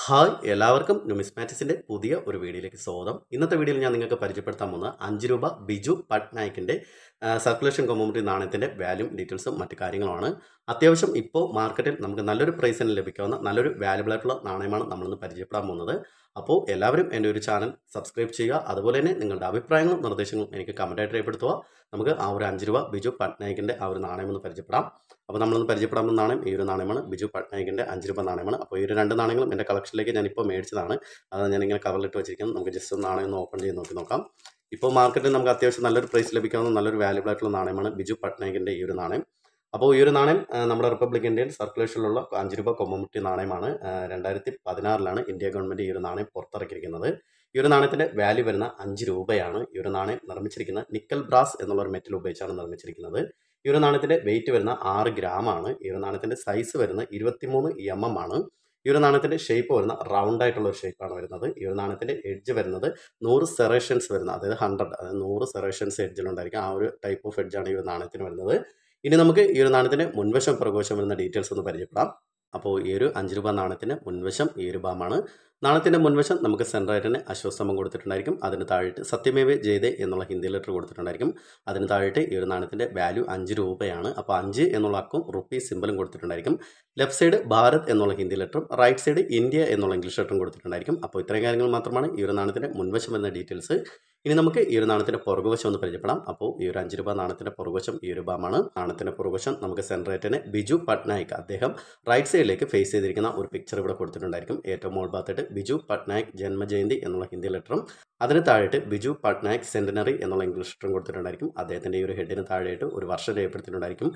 Hi എല്ലാവർക്കും ന്യൂമിസ്മാറ്റിക്സിൻ്റെ പുതിയ ഒരു വീഡിയോയിലേക്ക് സ്വാഗതം. ഇന്നത്തെ വീഡിയോയിൽ ഞാൻ നിങ്ങൾക്ക് പരിചയപ്പെടുത്താൻ പോകുന്ന 5 രൂപ ബിജു പട്നായിക്കിൻ്റെ സർക്കുലേഷൻ കമ്മോമറേറ്റീവ് നാണയത്തിൻ്റെ വാല്യൂം ഡീറ്റെയിൽസും മറ്റു കാര്യങ്ങളുമാണ്. അത്യാവശ്യം ഇപ്പോൾ മാർക്കറ്റിൽ നമുക്ക് നല്ലൊരു പ്രൈസിന് ലഭിക്കാവുന്ന നല്ലൊരു വാല്യുബിൾ ആയിട്ടുള്ള നാണയമാണ് നമ്മളിന്ന് പരിചയപ്പെടാൻ പോകുന്നത്. അപ്പോൾ എല്ലാവരും എൻ്റെ ഒരു ചാനൽ സബ്സ്ക്രൈബ് ചെയ്യുക. അതുപോലെ തന്നെ നിങ്ങളുടെ അഭിപ്രായങ്ങളും നിർദ്ദേശങ്ങളും എനിക്ക് കമൻറ്റായിട്ട് രേഖപ്പെടുത്തുക. നമുക്ക് ആ ഒരു 5 രൂപ ബിജു പട്നായിക്കിൻ്റെ ആ ഒരു നാണയം ഒന്ന് പരിചയപ്പെടാം. അപ്പോൾ നമ്മളൊന്ന് പരിചയപ്പെടാൻ പോകുന്ന നാണയം ഈ ഒരു നാണയമാണ്, ബിജു പട്നായിക്കിൻ്റെ 5 രൂപ നാണയമാണ്. അപ്പോൾ ഈ ഒരു 2 നാണയങ്ങളും എൻ്റെ കളക്ഷനിലേക്ക് ഞാനിപ്പോൾ മേടിച്ചതാണ്. അത് ഞാനിങ്ങനെ കവറിലിട്ട് വെച്ചിരിക്കുന്നത്. നമുക്ക് ജസ്റ്റ് ഒന്ന് നാണയം ഒന്ന് ഓപ്പൺ ചെയ്ത് നോക്കാം. ഇപ്പോൾ മാർക്കറ്റിൽ നമുക്ക് അത്യാവശ്യം നല്ലൊരു പ്രൈസ് ലഭിക്കാവുന്ന നല്ലൊരു വാല്യുബിൾ ആയിട്ടുള്ള നാണയമാണ് ബിജു പട്നായിക്കിൻ്റെ ഈ ഒരു നാണയം. അപ്പോൾ ഈ ഒരു നാണയം നമ്മുടെ റിപ്പബ്ലിക് ഇന്ത്യയിൽ സർക്കുലേഷനിലുള്ള 5 രൂപ കൊമ്മോമറേറ്റീവ് നാണയമാണ്. 2016 ഇന്ത്യ ഗവൺമെൻറ് ഈ ഒരു നാണയം പുറത്തിറക്കിയിരിക്കുന്നത്. ഈ ഒരു നാണയത്തിൻ്റെ വാല്യൂ വരുന്ന 5 രൂപയാണ്. ഈ ഒരു നാണയം നിർമ്മിച്ചിരിക്കുന്നത് നിക്കൽ ബ്രാസ് എന്നുള്ളൊരു മെറ്റൽ ഉപയോഗിച്ചാണ് നിർമ്മിച്ചിരിക്കുന്നത്. ഈ ഒരു നാണയത്തിൻ്റെ വെയിറ്റ് വരുന്ന 6 ഗ്രാമാണ്. ഈ ഒരു നാണയത്തിൻ്റെ സൈസ് വരുന്ന 23 mm ആണ്. ഈ ഒരു നാണയത്തിൻ്റെ ഷേപ്പ് വരുന്ന റൗണ്ട് ആയിട്ടുള്ള ഒരു ഷേപ്പാണ് വരുന്നത്. ഈ ഒരു നാണയത്തിൻ്റെ എഡ്ജ് വരുന്നത് 100 സെറേഷൻസ് വരുന്ന, അതായത് 100 സെറേഷൻസ് എഡ്ജിലുണ്ടായിരിക്കും. ആ ഒരു ടൈപ്പ് ഓഫ് എഡ്ജാണ് ഈ ഒരു നാണയത്തിന് വരുന്നത്. ഇനി നമുക്ക് ഈ ഒരു നാണയത്തിൻ്റെ മുൻവശം പുറകുവശം വരുന്ന ഡീറ്റെയിൽസ് ഒന്ന് പരിചയപ്പെടാം. അപ്പോൾ ഈ ഒരു 5 രൂപ നാണയത്തിൻ്റെ മുൻവശം ഈ ഒരു ഭാഗമാണ്. നാണയത്തിൻ്റെ മുൻവശം നമുക്ക് സെൻറ്ററായിട്ട് തന്നെ അശ്വസ്തംഭം കൊടുത്തിട്ടുണ്ടായിരിക്കും. അതിന് താഴെയിട്ട് സത്യമേവ ജയതേ എന്നുള്ള ഹിന്ദി ലെറ്റർ കൊടുത്തിട്ടുണ്ടായിരിക്കും. അതിന് താഴെയിട്ട് ഈ ഒരു നാണയത്തിൻ്റെ വാല്യൂ 5 രൂപയാണ്. അപ്പോൾ 5 എന്നുള്ള അക്കവും റുപ്പീ സിമ്പലും കൊടുത്തിട്ടുണ്ടായിരിക്കും. ലെഫ്റ്റ് സൈഡ് ഭാരത് എന്നുള്ള ഹിന്ദി ലെറ്ററും റൈറ്റ് സൈഡ് ഇന്ത്യ എന്നുള്ള ഇംഗ്ലീഷ് ലെറ്ററും കൊടുത്തിട്ടുണ്ടായിരിക്കും. അപ്പോൾ ഇത്രയും കാര്യങ്ങൾ മാത്രമാണ് ഈ ഒരു നാണയത്തിൻ്റെ മുൻവശം എന്ന ഡീറ്റെയിൽസ്. ഇനി നമുക്ക് ഈ ഒരു നാണയത്തിൻ്റെ പുറകുവശം ഒന്ന് പരിചയപ്പെടാം. അപ്പോൾ ഈ ഒരു 5 രൂപ നാണയത്തിൻ്റെ പുറകുവശം ഈ ഒരു ഭാഗമാണ്. നാണയത്തിൻ്റെ പുറകുവശം നമുക്ക് സെൻറ്ററായിട്ട് തന്നെ ബിജു പട്നായിക്, അദ്ദേഹം റൈറ്റ് സൈഡിലേക്ക് ഫേസ് ചെയ്തിരിക്കുന്ന ഒരു പിക്ചർ ഇവിടെ കൊടുത്തിട്ടുണ്ടായിരിക്കും. ഏറ്റവും മുകൾ ഭാഗത്തായിട്ട് ബിജു പട്നായിക് ജന്മജയന്തി എന്നുള്ള ഹിന്ദി ലെറ്ററും അതിന് താഴെയിട്ട് ബിജു പട്നായിക് സെന്റിനറി എന്നുള്ള ഇംഗ്ലീഷ് ലെറ്ററും കൊടുത്തിട്ടുണ്ടായിരിക്കും. അദ്ദേഹത്തിൻ്റെ ഈ ഒരു ഹെഡിന് താഴെയായിട്ട് ഒരു വർഷം രേഖപ്പെടുത്തിയിട്ടുണ്ടായിരിക്കും.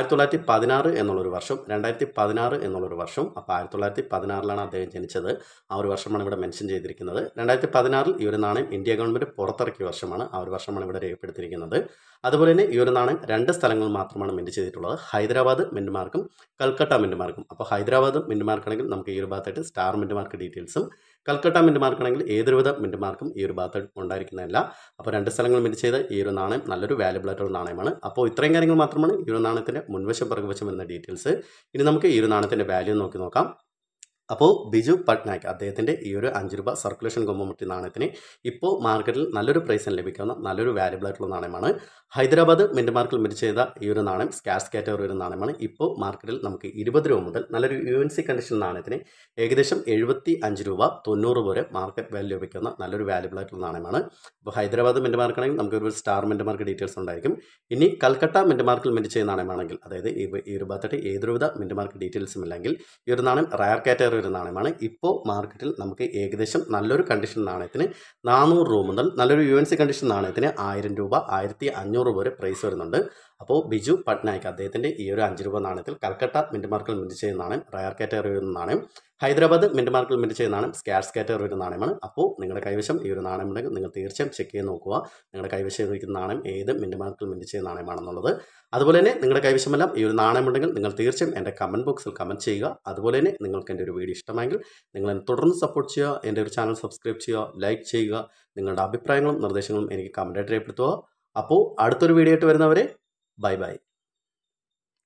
1916 എന്നുള്ളൊരു വർഷം, 2016 എന്നുള്ളൊരു വർഷം. അപ്പോൾ 1916 അദ്ദേഹം ജനിച്ചത്. ആ ഒരു വർഷമാണ് ഇവിടെ മെൻഷൻ ചെയ്തിരിക്കുന്നത്. 2016 ഈ ഒരു നാണയം ഇന്ത്യ ഗവൺമെൻറ് പുറത്തിറക്കിയ വർഷമാണ്. ആ ഒരു വർഷമാണ് ഇവിടെ രേഖപ്പെടുത്തിയിരിക്കുന്നത്. അതുപോലെ തന്നെ ഈ ഒരു നാണയം 2 സ്ഥലങ്ങളിൽ മാത്രമാണ് മിൻറ്റ് ചെയ്തിട്ടുള്ളത്. ഹൈദരാബാദ് മിൻറ്റ് മാർക്കും കൽക്കട്ട മിൻറ്റ് മാർക്കും. അപ്പോൾ ഹൈദരാബാദ് മിൻറ്റ് മാർക്കാണെങ്കിൽ നമുക്ക് ഈ ഒരു ഭാഗത്തായിട്ട് സ്റ്റാർ മിൻറ്റ് മാർക്ക് ഡീറ്റെയിൽസും, കൽക്കട്ട മിൻറ്റ് മാർക്കാണെങ്കിൽ ഏതൊരുവിധ മിൻറ്റ് മാർക്കും ഈ ഒരു ഭാഗത്ത് ഉണ്ടായിരിക്കുന്നതല്ല. അപ്പോൾ 2 സ്ഥലങ്ങൾ മിൻറ്റ് ചെയ്ത ഈ ഒരു നാണയം നല്ലൊരു വാല്യുബിൾ ആയിട്ടുള്ള നാണയമാണ്. അപ്പോൾ ഇത്രയും കാര്യങ്ങൾ മാത്രമാണ് ഈ ഒരു നാണയത്തിൻ്റെ മുൻവശം പുറകുവശം എന്ന ഡീറ്റെയിൽസ്. ഇനി നമുക്ക് ഈ ഒരു നാണയത്തിൻ്റെ വാല്യൂ നോക്കാം. അപ്പോൾ ബിജു പട്നായിക് അദ്ദേഹത്തിൻ്റെ ഈ ഒരു 5 രൂപ സർക്കുലേഷൻ കൊമ്മോമറേറ്റീവ് നാണയത്തിന് ഇപ്പോൾ മാർക്കറ്റിൽ നല്ലൊരു പ്രൈസിന് ലഭിക്കാവുന്ന നല്ലൊരു വാല്യുബിൾ ആയിട്ടുള്ള നാണയമാണ്. ഹൈദരാബാദ് മിൻറ്റ് മാർക്കിൽ മിൻറ്റ് ചെയ്ത ഈ ഒരു നാണയം സ്കാർസ് കാറ്റഗറി ഒരു നാണയമാണ്. ഇപ്പോൾ മാർക്കറ്റിൽ നമുക്ക് 20 രൂപ മുതൽ നല്ലൊരു UNC കണ്ടീഷൻ നാണയത്തിന് ഏകദേശം 75 രൂപ 90 വരെ മാർക്കറ്റ് വാല്യൂ ലഭിക്കുന്ന നല്ലൊരു വാല്യുബിൾ ആയിട്ടുള്ള നാണയമാണ്. അപ്പോൾ ഹൈദരാബാദ് മിൻറ്റ് മാർക്കാണെങ്കിൽ നമുക്ക് ഒരു സ്റ്റാർ മിൻറ്റ് മാർക്ക് ഡീറ്റെയിൽസ് ഉണ്ടായിരിക്കും. ഇനി കൽക്കട്ട മിൻറ്റ് മാർക്കിൽ മിൻറ്റ് ചെയ്യുന്ന നാണയമാണെങ്കിൽ, അതായത് ഈ ഒരു ഭാഗത്തായിട്ട് ഏതൊരുവിധ മിൻറ്റ് മാർക്ക് ഡീറ്റെയിൽസും ഇല്ലെങ്കിൽ ഈ ഒരു നാണയം റയർ കാറ്റഗറി ഒരു നാണയമാണ്. ഇപ്പോൾ മാർക്കറ്റിൽ നമുക്ക് ഏകദേശം നല്ലൊരു കണ്ടീഷൻ നാണയത്തിന് 400 രൂപ മുതൽ നല്ലൊരു UNC കണ്ടീഷൻ നാണയത്തിന് 1000 രൂപ 1500 വരെ പ്രൈസ് വരുന്നുണ്ട്. അപ്പോൾ ബിജു പട്നായിക് അദ്ദേഹത്തിൻ്റെ ഈ ഒരു 5 രൂപ നാണയത്തിൽ കൽക്കട്ട മിൻറ്റ് മാർക്കിൽ മിൻറ്റ് ചെയ്യുന്ന നാണയം റയർ കാറ്റഗറി ഒരു നാണയം, ഹൈദരാബാദ് മിൻറ്റ് മാർക്കിൽ മിൻറ്റ് ചെയ്യുന്ന നാണയം സ്കാർസ് കാറ്റഗറി ഒരു നാണയമാണ്. അപ്പോൾ നിങ്ങളുടെ കൈവശം ഈ ഒരു നാണയം ഉണ്ടെങ്കിൽ നിങ്ങൾ തീർച്ചയായും ചെക്ക് ചെയ്ത് നോക്കുക നിങ്ങളുടെ കൈവശം ഇരിക്കുന്ന നാണയം ഏത് മിൻറ്റ് മാർക്കിൽ മിൻറ്റ് ചെയ്യുന്ന നാണയമാണെന്നുള്ളത്. അതുപോലെ തന്നെ നിങ്ങളുടെ കൈവശമെല്ലാം ഈ ഒരു നാണയം ഉണ്ടെങ്കിൽ നിങ്ങൾ തീർച്ചയായും എൻ്റെ കമൻറ്റ് ബോക്സിൽ കമൻറ്റ് ചെയ്യുക. അതുപോലെ തന്നെ നിങ്ങൾക്ക് എൻ്റെ ഒരു വീഡിയോ ഇഷ്ടമെങ്കിൽ നിങ്ങൾ എന്നെ തുടർന്ന് സപ്പോർട്ട് ചെയ്യുക. എൻ്റെ ഒരു ചാനൽ സബ്സ്ക്രൈബ് ചെയ്യുക, ലൈക്ക് ചെയ്യുക. നിങ്ങളുടെ അഭിപ്രായങ്ങളും നിർദ്ദേശങ്ങളും എനിക്ക് കമൻറ്റായിട്ട് രേഖപ്പെടുത്തുക. അപ്പോൾ അടുത്തൊരു വീഡിയോ ആയിട്ട് വരുന്നവരെ ബൈ ബൈ.